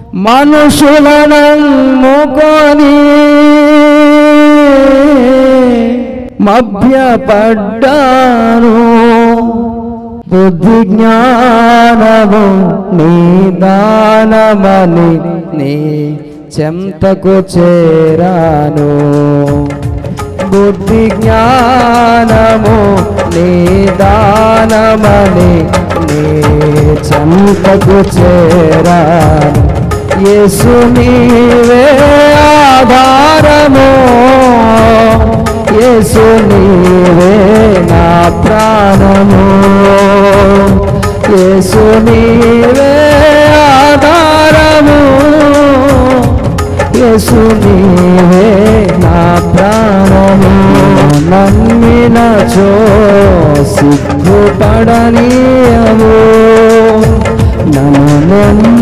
మనుషులను నమ్ముకొని మభ్యపడ్డాను, బుద్ధి జ్ఞానము నిదానమని నీ చెంతకు చేరాను. బుద్ధి జ్ఞానము నిదానమని నీ చెంతకు చేరాను. యేసు నీవే ఆధారము, యేసు నీవే నా ప్రాణము, యేసు నీవే ఆధారము, యేసు నీవే నా ప్రాణము. నమ్మినచో సిగ్గుపడనీయము, నన్ను